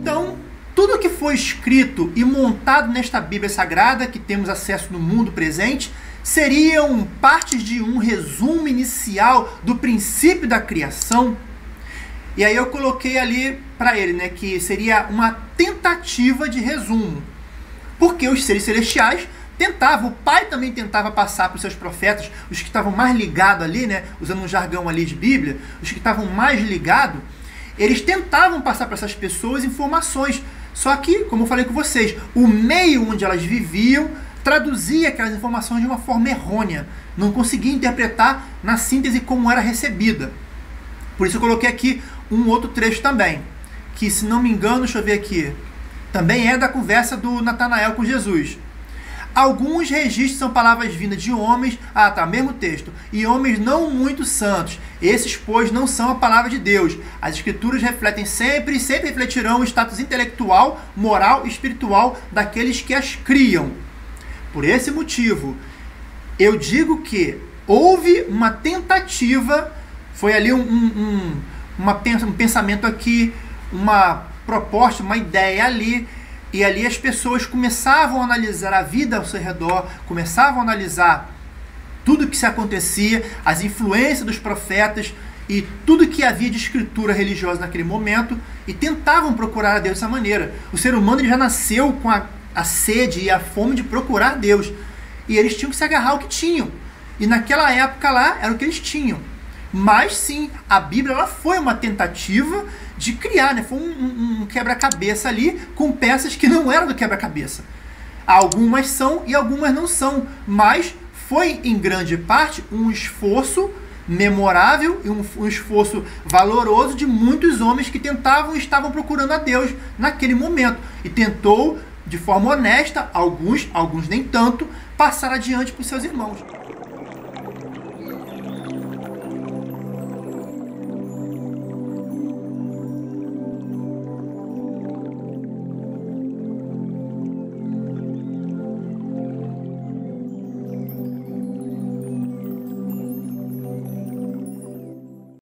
Então, tudo que foi escrito e montado nesta Bíblia Sagrada, que temos acesso no mundo presente, seriam partes de um resumo inicial do princípio da criação. E aí eu coloquei ali para ele, né, que seria uma tentativa de resumo. Porque os seres celestiais tentavam, o Pai também tentava passar para os seus profetas, os que estavam mais ligados ali, né, usando um jargão ali de Bíblia, os que estavam mais ligados, eles tentavam passar para essas pessoas informações. Só que, como eu falei com vocês, o meio onde elas viviam traduzia aquelas informações de uma forma errônea. Não conseguia interpretar na síntese como era recebida. Por isso eu coloquei aqui um outro trecho também, que, se não me engano, deixa eu ver aqui, também é da conversa do Natanael com Jesus. Alguns registros são palavras vindas de homens, mesmo texto, e homens não muito santos. Esses, pois, não são a palavra de Deus. As escrituras refletem sempre e sempre refletirão o status intelectual, moral e espiritual daqueles que as criam. Por esse motivo, eu digo que houve uma tentativa, foi ali um pensamento aqui, uma proposta, uma ideia ali, e ali as pessoas começavam a analisar a vida ao seu redor, começavam a analisar tudo o que se acontecia, as influências dos profetas e tudo que havia de escritura religiosa naquele momento, e tentavam procurar a Deus dessa maneira. O ser humano ele já nasceu com a sede e a fome de procurar Deus, e eles tinham que se agarrar ao que tinham, e naquela época lá era o que eles tinham. Mas sim, a Bíblia ela foi uma tentativa de criar, né? Foi um quebra-cabeça ali com peças que não eram do quebra-cabeça. Algumas são e algumas não são, mas foi em grande parte um esforço memorável e um esforço valoroso de muitos homens que tentavam e estavam procurando a Deus naquele momento, e tentou de forma honesta, alguns nem tanto, passar adiante para os seus irmãos.